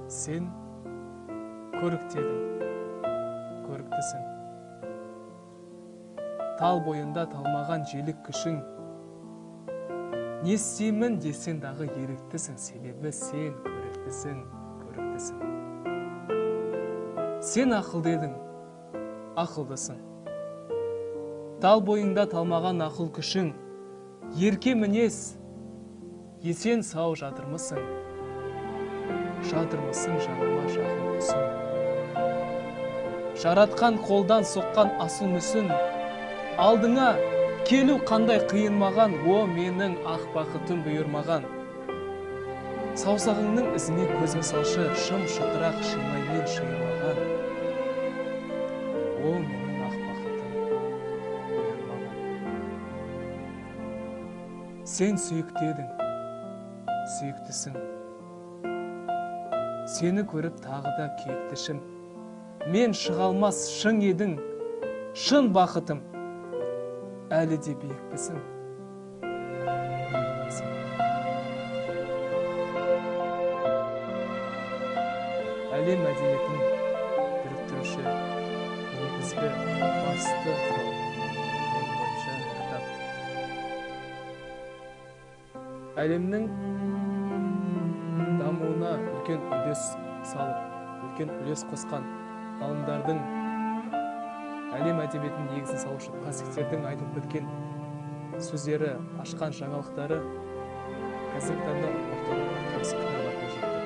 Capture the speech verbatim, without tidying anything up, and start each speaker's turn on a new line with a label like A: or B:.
A: Сен көрікті едің, көріктісің. Тал бойында талмаған желік күшің. Не істеймін десең дағы еріктісің, себебі сен көріктісің, көріктісің. Сен ақылды едің, ақылдысың. Тал бойында талмаған ақыл күшің. Ерке мінез, есен сау жатырмысың. Жатырмысың жаныма жақын күсің. Жаратқан қолдан соққан асыл мүсін. Алдыңа келу қандай қиынмаған, о менің ақ бақытым бұйырмаған. Саусағыңның ізіне көзім салшы, шым шытырақ шимаймен шиырмаған. О менің ақ бақытым бұйырмаған. Сен сүйікті едің, сүйіктісің. Сені көріп тағы да күйіктішім. Мен шығалмас шың едің, шын бақытым. Әлі де биікпісің. Әлем мәдениетін біріктіруші негізгі басты менің ойымша кітап. Әлемнің дамуына үлкен үлес салып, үлкен үлес қосқан ғалымдардың, әлем әдебиетінің негізін салушы классиктердің айтып біткен сөздері, ашқан жаңалықтары қазіргі таңда ортаға қарсы қинап жетті.